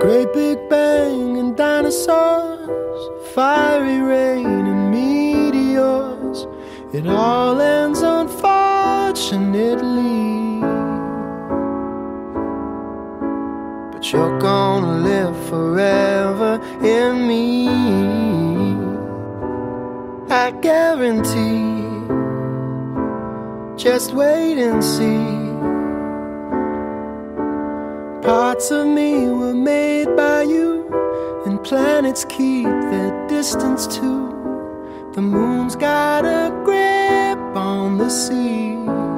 Great big bang and dinosaurs, fiery rain and meteors. It all ends unfortunately, but you're gonna live forever in me, I guarantee. Just wait and see. Parts of me were made by you, and planets keep their distance too. The moon's got a grip on the sea,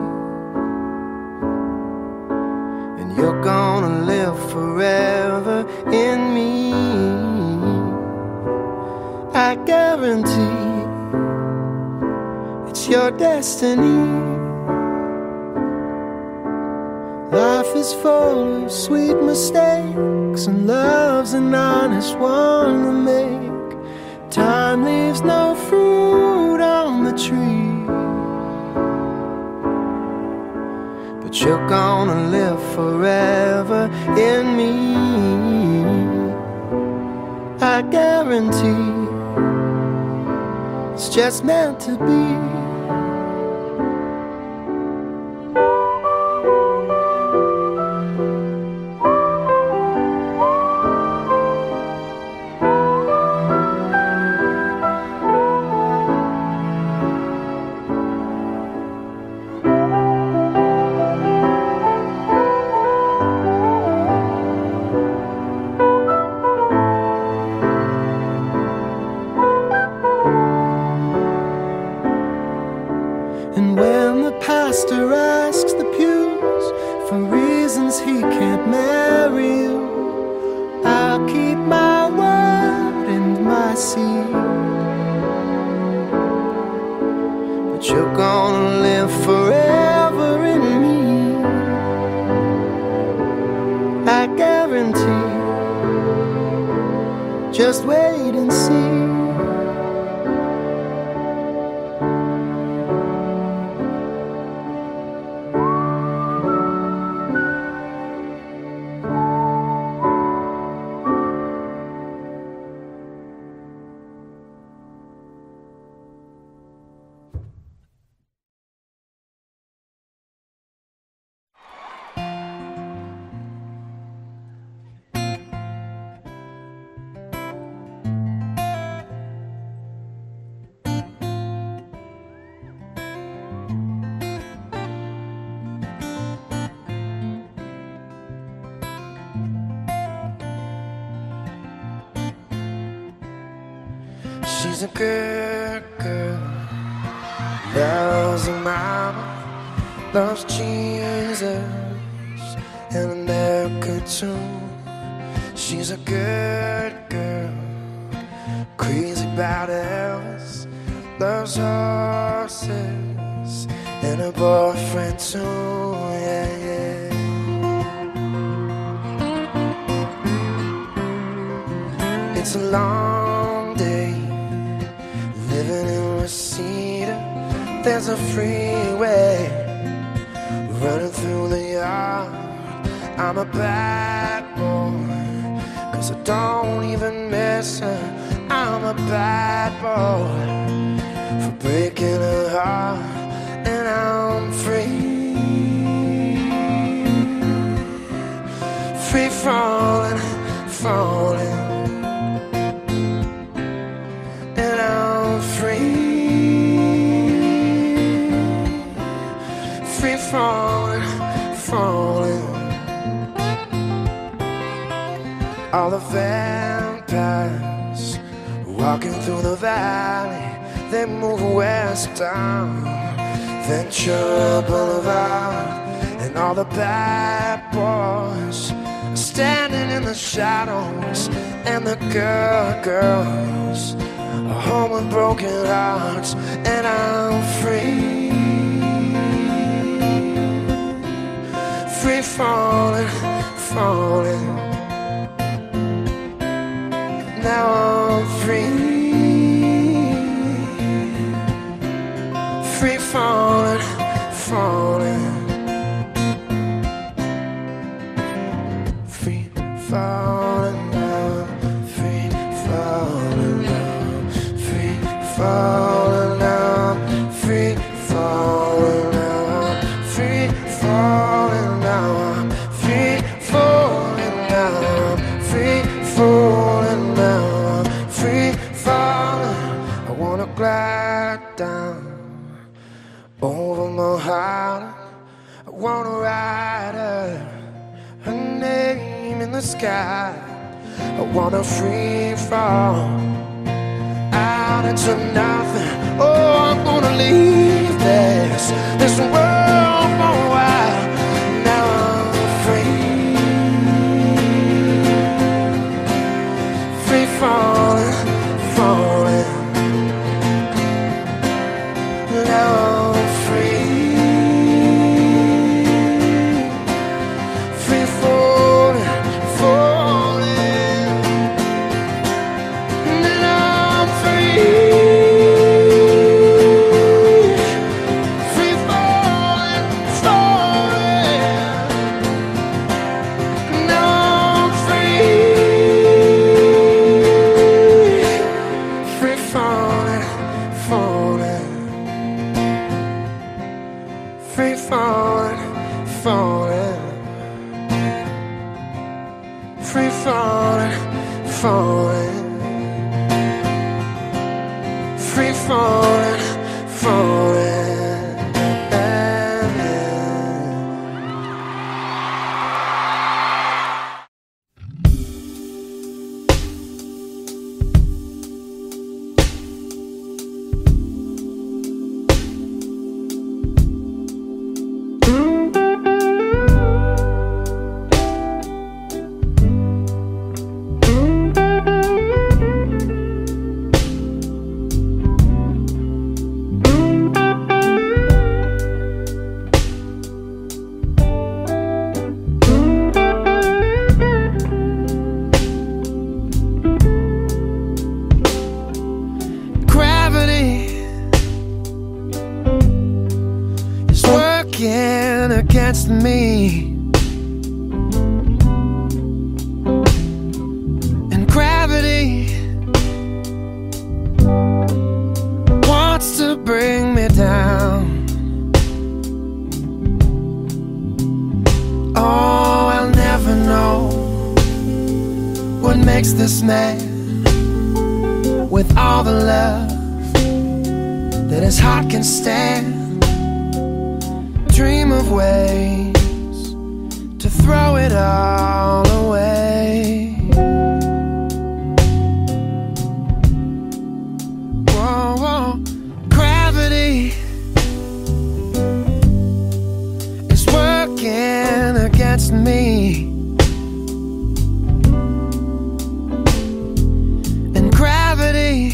and you're gonna live forever in me, I guarantee. It's your destiny. Life is full of sweet mistakes, and love's an honest one to make. Time leaves no fruit on the tree, but you're gonna live forever in me, I guarantee. It's just meant to be. And when the pastor asks the pews for reasons he can't marry you, I'll keep my word and my seed. But you're gonna live forever in me, I guarantee. Just wait and see. She's a good girl, loves her mama, loves Jesus and America too. She's a good girl, crazy about Elvis, loves horses and her boyfriend too, yeah, yeah. It's a long day living in Reseda. There's a freeway running through the yard. I'm a bad boy, 'cause I don't even miss her. I'm a bad boy for breaking her heart, and I'm free, free falling, falling. Falling, falling. All the vampires walking through the valley, they move westbound, Ventura Boulevard. And all the bad boys are standing in the shadows, and the girls are home with broken hearts, and I'm free, free falling, falling. Now I'm free, free falling, falling, free falling. Over my heart, I wanna write her name in the sky. I wanna free fall out into nothing. Oh, I'm gonna leave this world for a while. Now I'm free falling, falling. Now I'm free falling, falling. Now I'm free falling, falling. Now I'm free falling, falling. Free falling, falling. Free falling, falling. Free falling, falling. Against me, and gravity wants to bring me down. Oh, I'll never know what makes this man, with all the love that his heart can stand, dream of ways to throw it all away. Whoa, whoa. Gravity is working against me, and gravity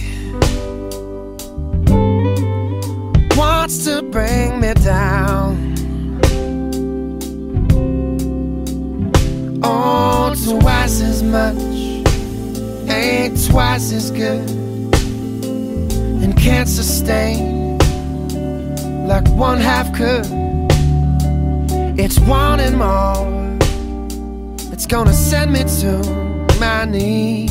wants to bring me down. Oh, twice as much ain't twice as good, and can't sustain like one half could. It's wanting more, it's gonna send me to my knees.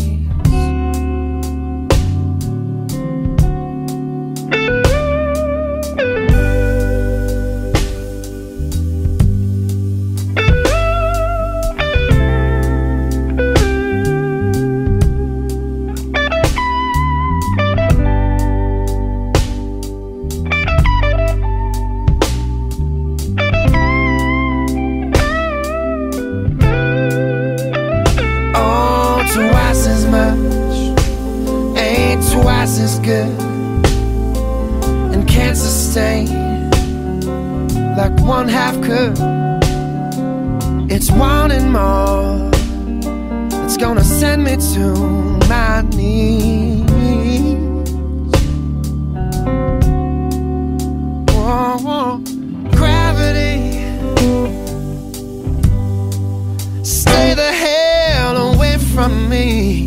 Twice as much ain't twice as good, and can't sustain like one half could. It's wanting more, it's gonna send me to my knees. Whoa, whoa. Gravity, stay the hell away from me.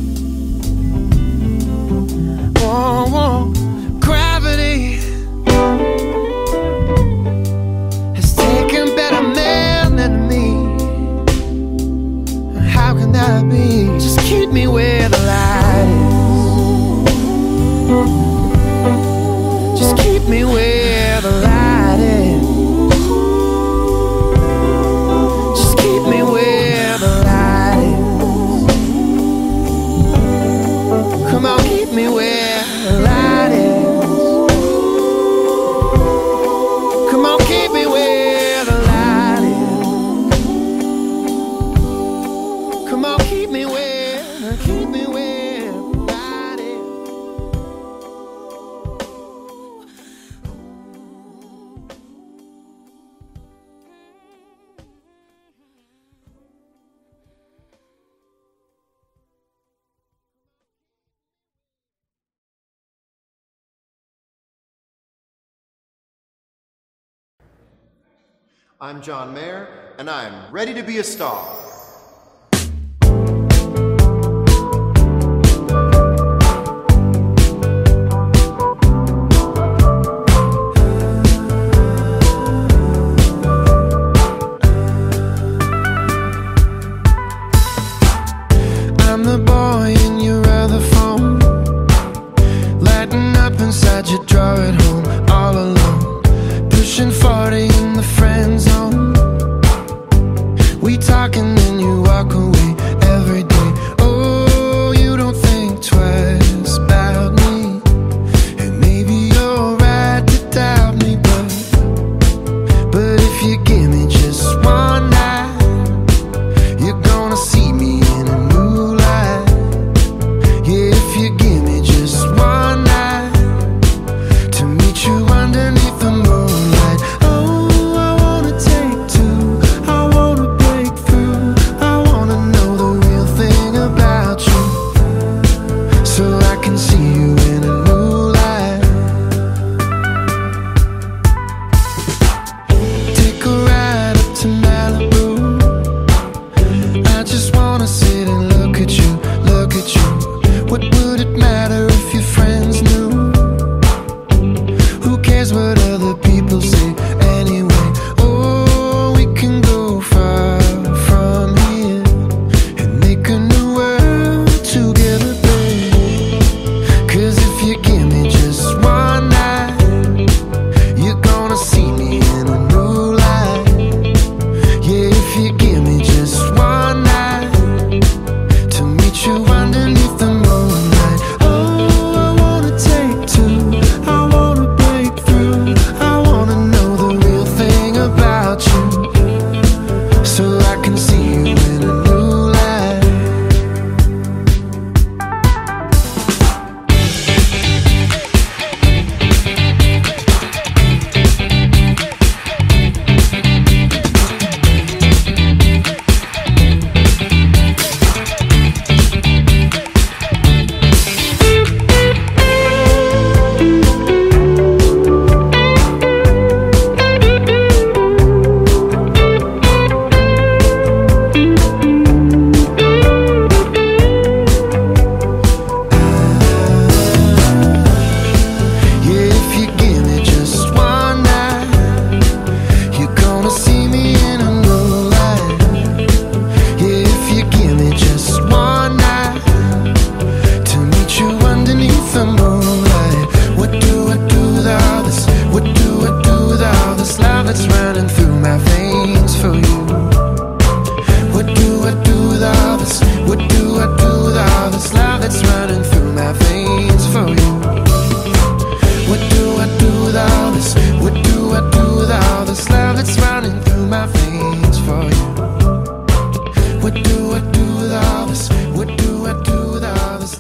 Whoa, whoa. Gravity has taken better men than me. How can that be? Just keep me where the light is. Just keep me where the light is. Just keep me where the light is. I'm John Mayer, and I'm ready to be a star. I'm the boy in your other phone, lighting up inside your drawer at home, all alone, pushing 40 in the friend zone. We talk and then you walk away every day. Oh, you don't think twice about me, and maybe you're right to doubt me, but if you give me just one night, you're gonna see me in a new light. Yeah, if you give me just one night to meet you underneath the moonlight. Oh, I wanna take two, I wanna break through, I wanna know the real thing about you, so I can see you in a new light. Take a ride up to Malibu, I just wanna sit and look at you, look at you. What would it matter if your friends knew? Who cares what other people say anyway? Oh, we can go far from here and make a new world together, babe. 'Cause if you give me just one night, you're gonna see me in a new light. Yeah, if you give me just one night to meet you underneath the moonlight. Oh, I wanna take two, I wanna break through, I wanna know the real thing about you, so I can see you in a new light. Yeah, if you give me just one night, you're gonna see me in a new light. Yeah, if you give me just one night to meet you underneath the moonlight. What do I do with all this? What do I do with all this love that's running through my veins for you? What do I do with all this? What do I do with all this love that's running through my veins for you? What do I do with all this? What do I do with all this love that's running through my veins for you? What do I do with all this? What do I do with all this?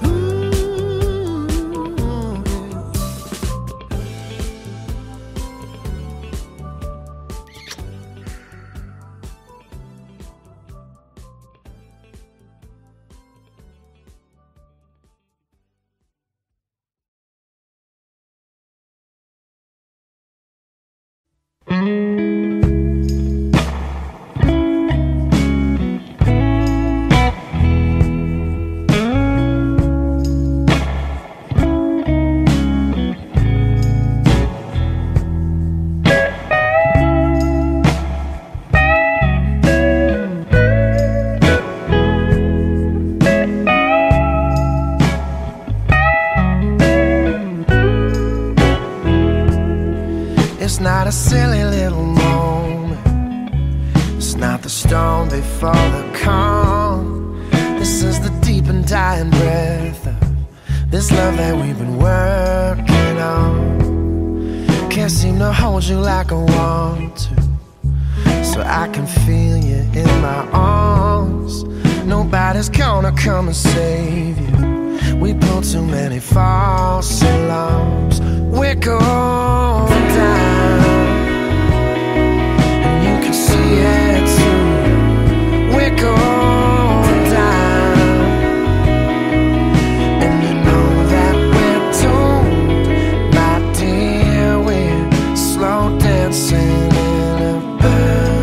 It's not a silly little moment, it's not the storm before the calm. This is the deep and dying breath of this love that we've been working on. Can't seem to hold you like I want to, so I can feel you in my arms. Nobody's gonna come and save you, we pulled too many false alarms. We're going down, and you can see it too. We're going down, and you know that we're doomed, my dear. We're slow dancing in a bird.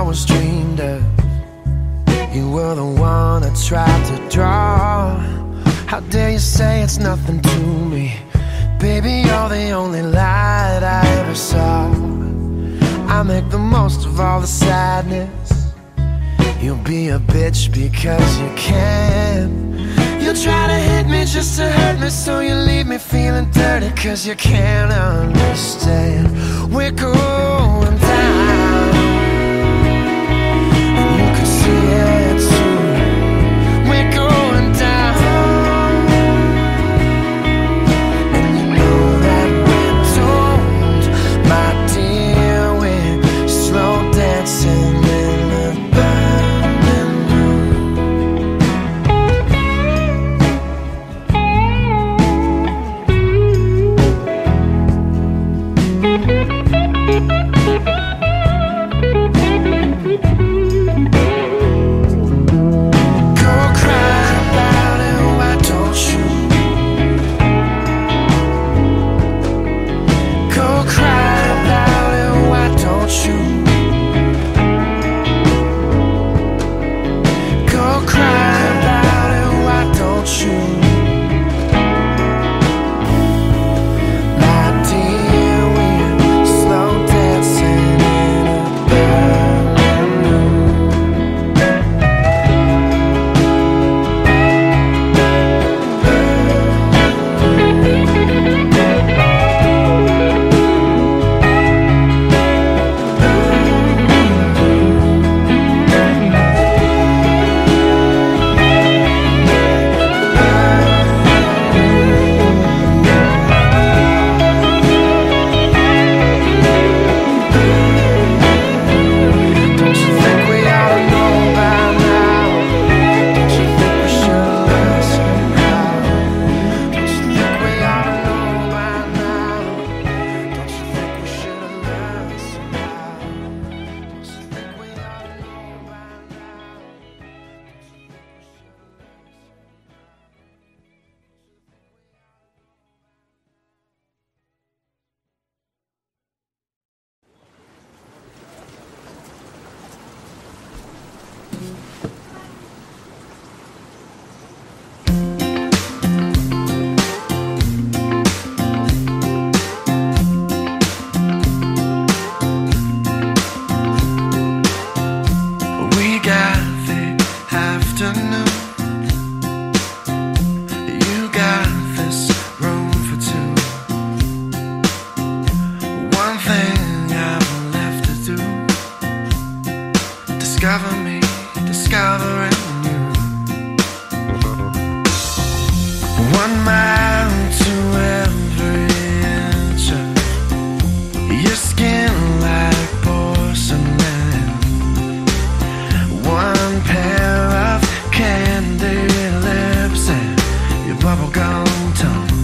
always dreamed of. You were the one I tried to draw. How dare you say it's nothing to me? Baby, you're the only light I ever saw. I make the most of all the sadness. You'll be a bitch because you can. You'll try to hit me just to hurt me, so you leave me feeling dirty, cause you can't understand. We're going down, and you can see it too. We're going down, and you know that we're doomed. My dear, we're slow dancing in the burning room. Go cry about it, why don't you? Go cry about it, why don't you? Go cry about it, why don't you? My dear, we're slow dancing in a burning room. Don't you think we ought to know by now? Don't you think we should listen now? Don't you think we ought to know by now? Don't you think we should listen now? Don't you think we ought to know by now? We got the afternoon. You got this room for two. One thing I've left to do: discover me, discovering you. 1 mile to every inch of your skin like porcelain. One pair of candy lips and your bubblegum tongue.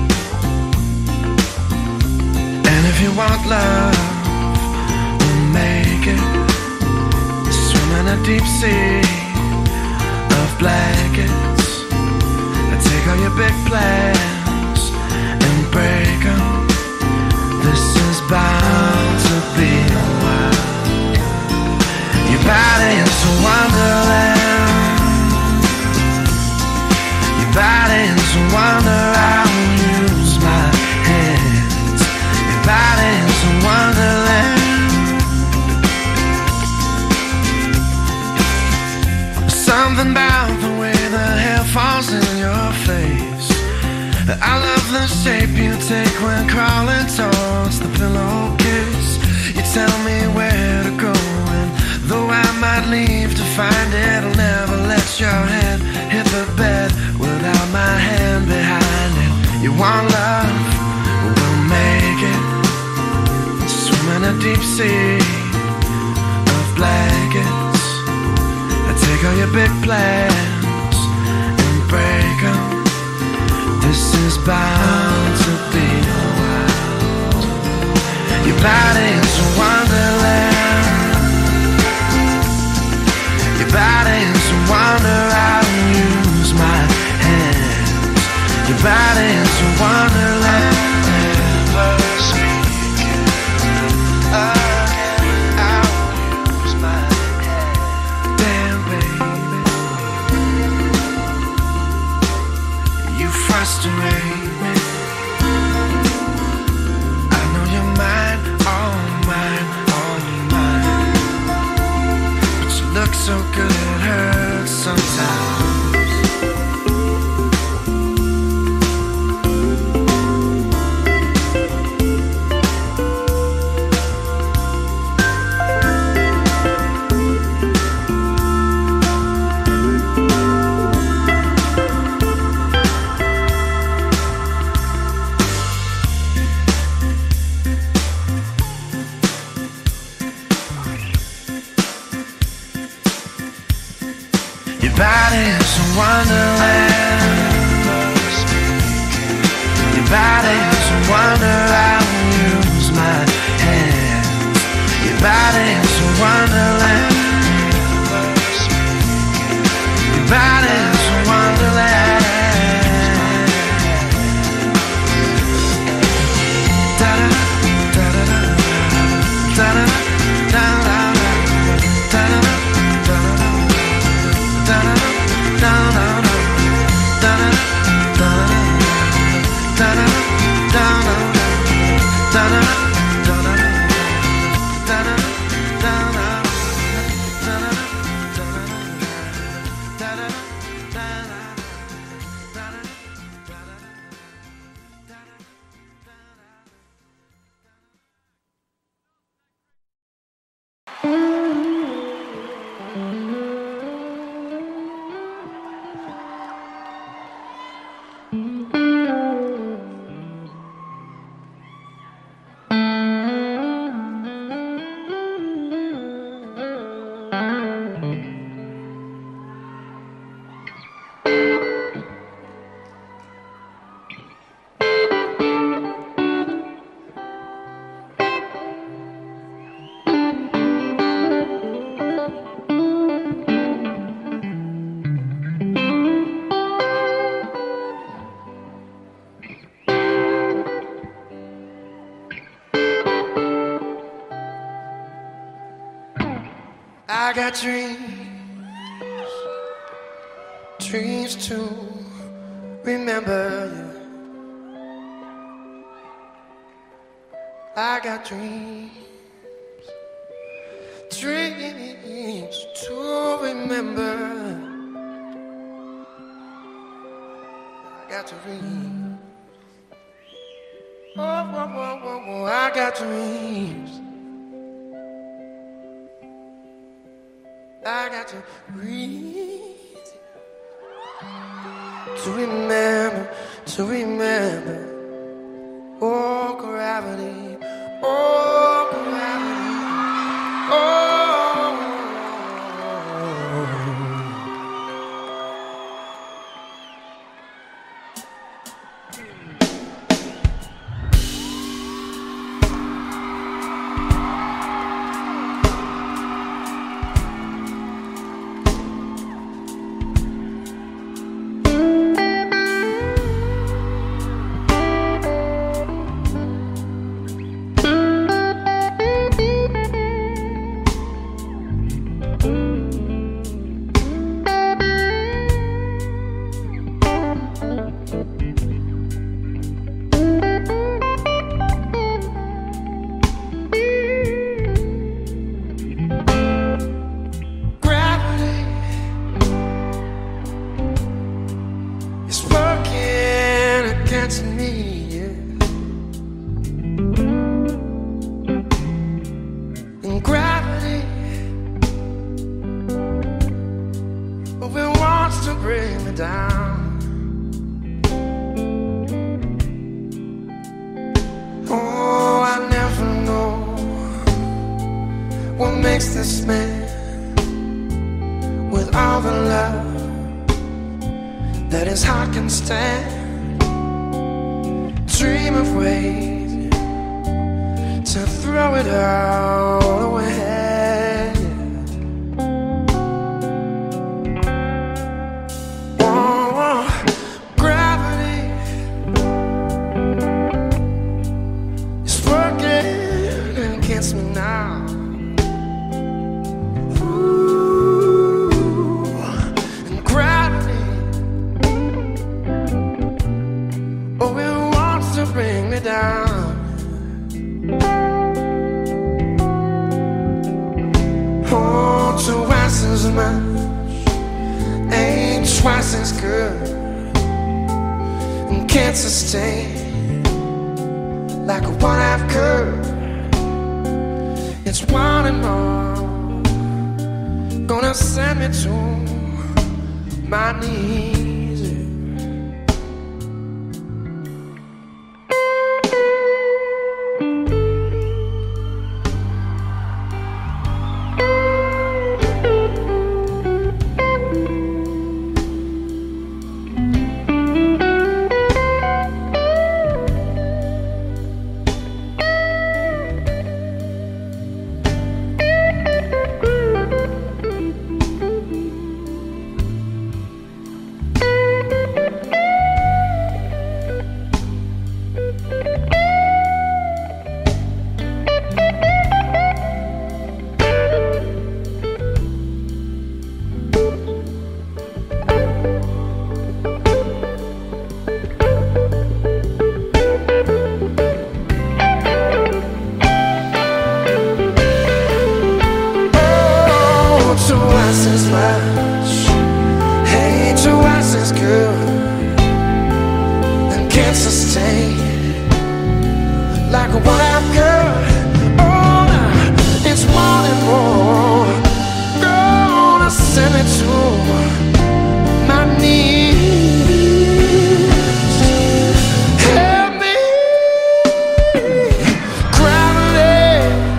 And if you want love, we'll make it. Swim in a deep sea of blankets. Take all your big plans and break 'em. This is bound to be a while. Your body is a wonderland. Your body is a wonder. I'll use my hands. Your body is a wonderland. Something about the way the hair falls in your face. I love the shape you take when crawling towards the pillowcase. You tell me where to go, and though I might leave to find it, I'll never let your head hit the bed without my hand behind it. You want love? We'll make it. Swim in a deep sea of blankets. Take all your big plans and break 'em. This is bound to be a while. Your body is a wonderland. Your body is a wonder. I'll use my hands. Your body is a wonderland. Never speaking again. I'll use my hands. so good it hurts sometimes. Your body's a wonderland. Your body's a wonder. I will use my hands. Your body's a wonderland. Your body's a wonderland. Da da da da da da da da da da da. I got dreams to remember you. I got dreams to remember. I got dreams. Oh, I got dreams. I got to breathe, to remember, oh gravity, oh gravity, oh. This man with all the love that his heart can stand, dream of ways to throw it all away. Oh, gravity is working against me now. Bring me down. Oh, to answers much, ain't twice as good, and can't sustain like a one-half curve. It's wanting more, gonna send me to my knees. Twice as much, hey, twice as good, and can't sustain like a one-half girl. Oh, nah, it's wanting more, gonna send me to my knees. Help me, gravity.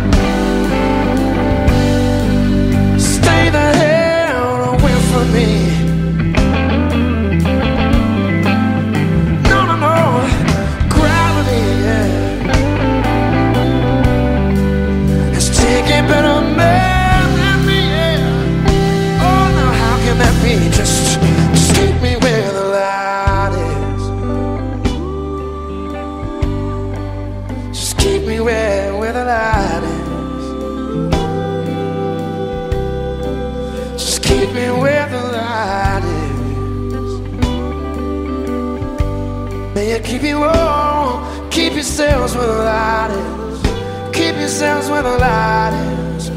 Just keep me where the light is. Just keep me where the light is. Just keep me where the light is. May you keep you warm, keep yourselves where the light is. Keep yourselves where the light is.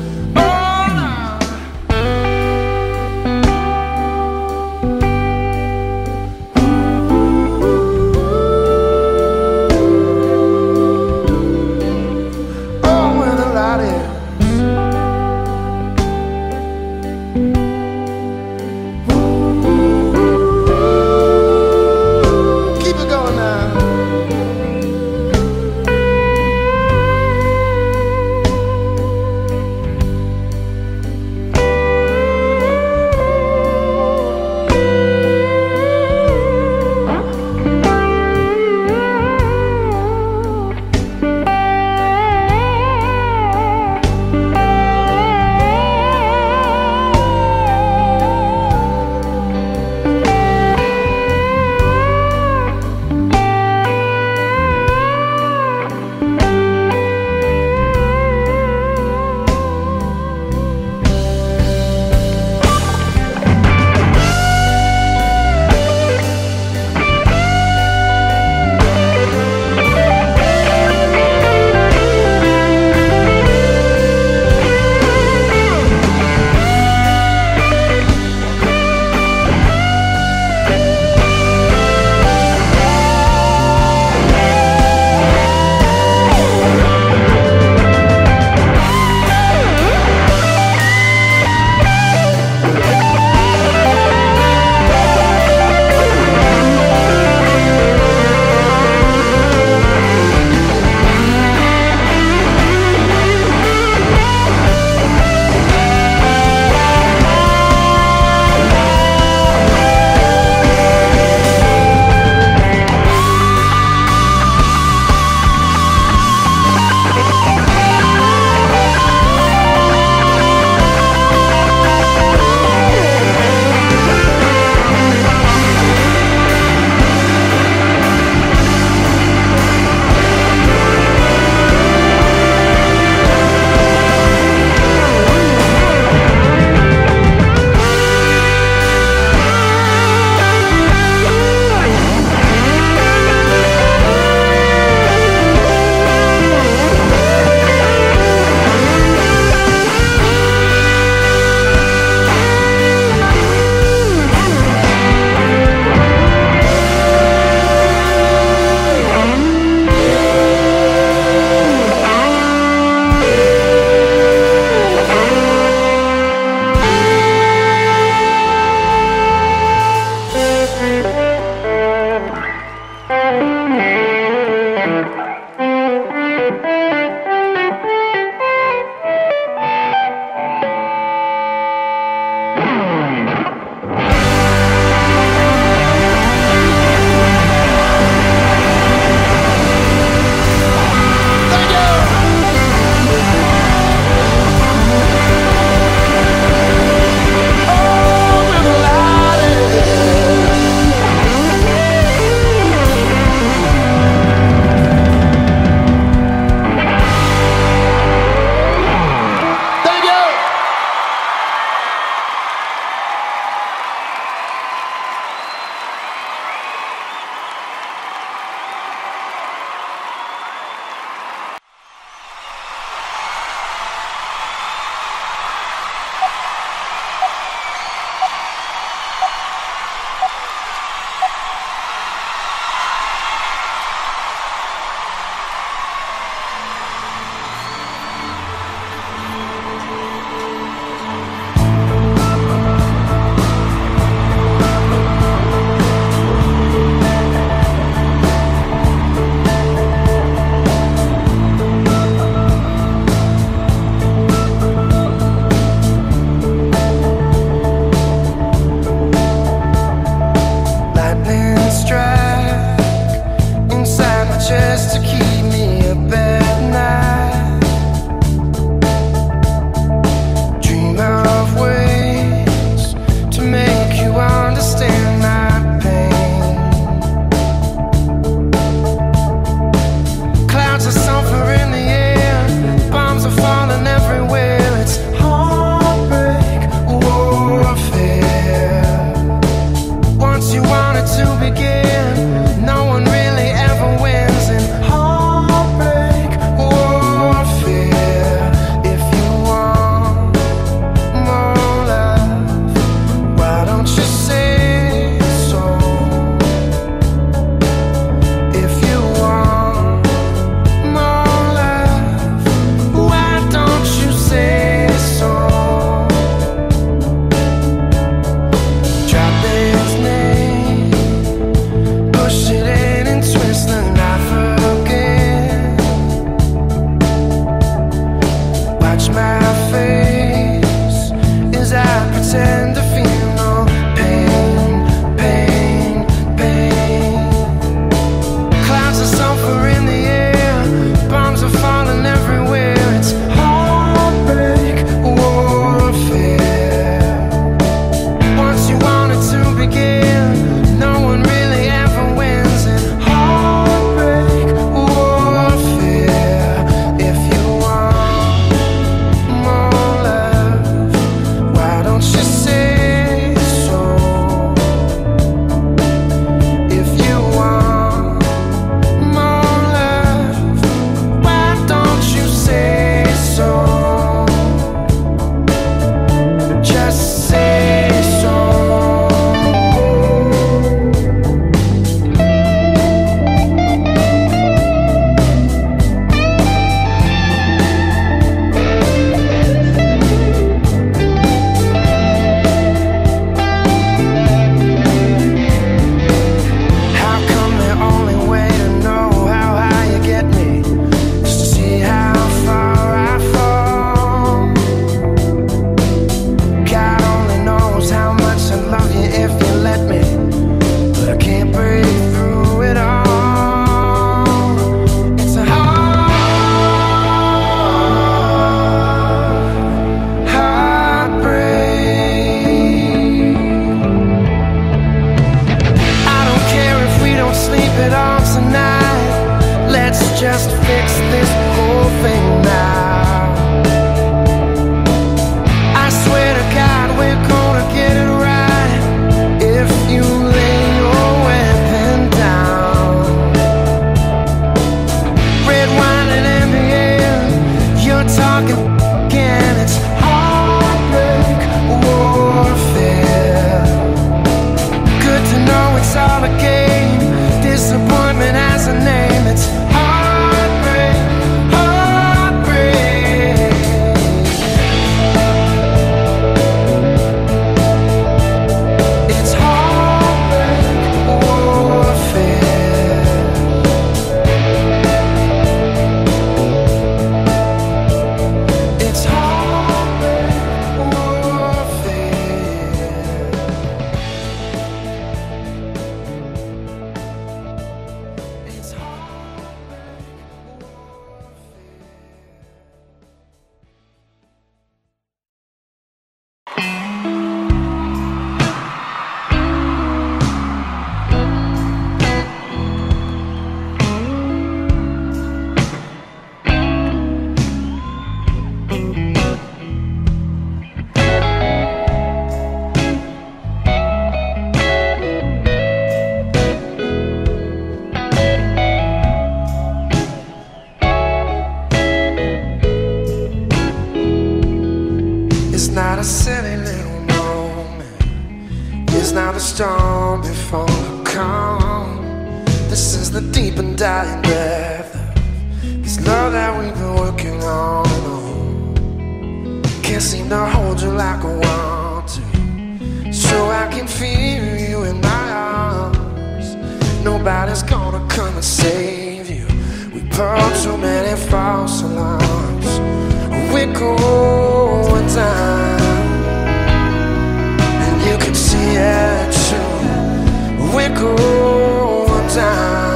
not a silly little moment. It's not the storm before the calm. This is the deep and dying breath of this love that we've been working on and on. Can't seem to hold you like I want to, so I can feel you in my arms. Nobody's gonna come and save you. We pulled too many false alarms. We're going down, and you can see it too. We're going down,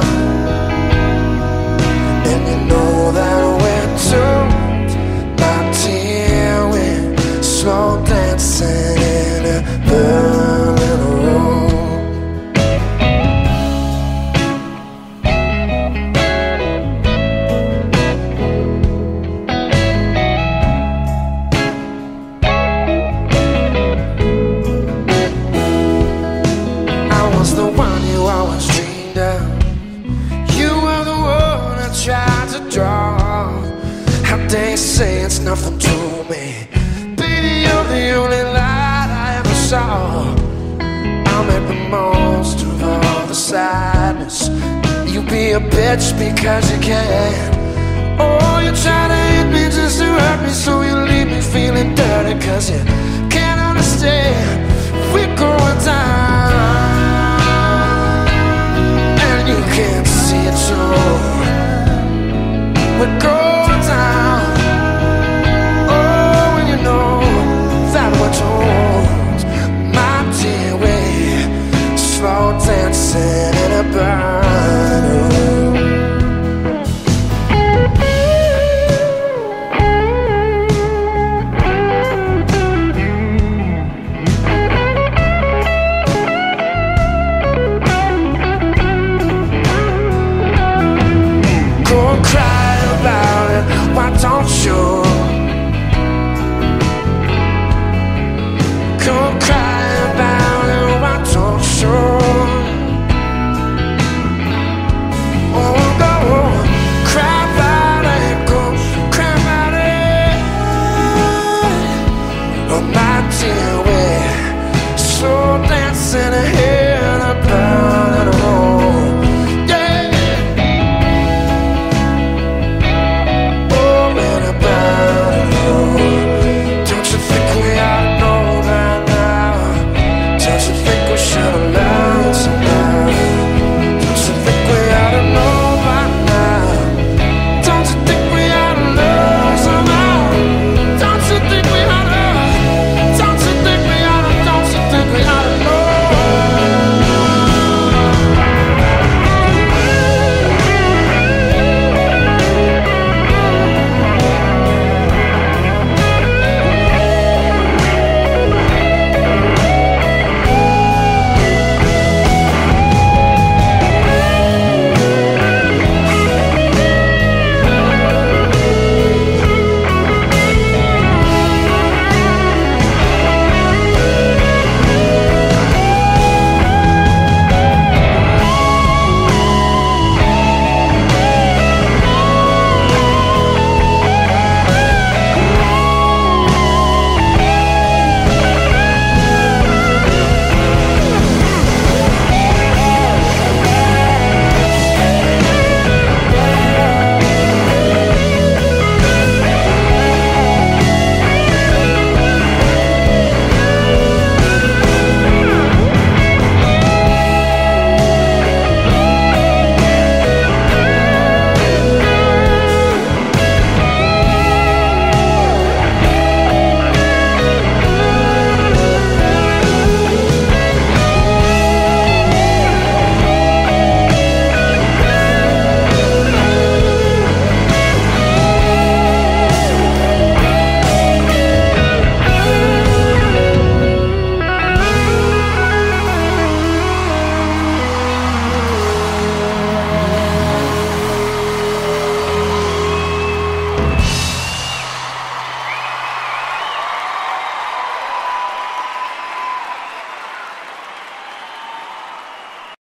and you know that we're doomed. My dear, we're slow dancing in a burning room. The one you always dreamed of. You were the one I tried to draw. How they say it's nothing to me. Baby, you're the only light I ever saw. I'll make the most of all the sadness. You be a bitch because you can. Oh, you try to hit me just to hurt me, so you leave me feeling dirty cause you can't understand. We're going down, you can't see it too. We're going down. Oh, and you know that we're told. My dear, we're slow dancing in a burning room. Cry about it, why don't you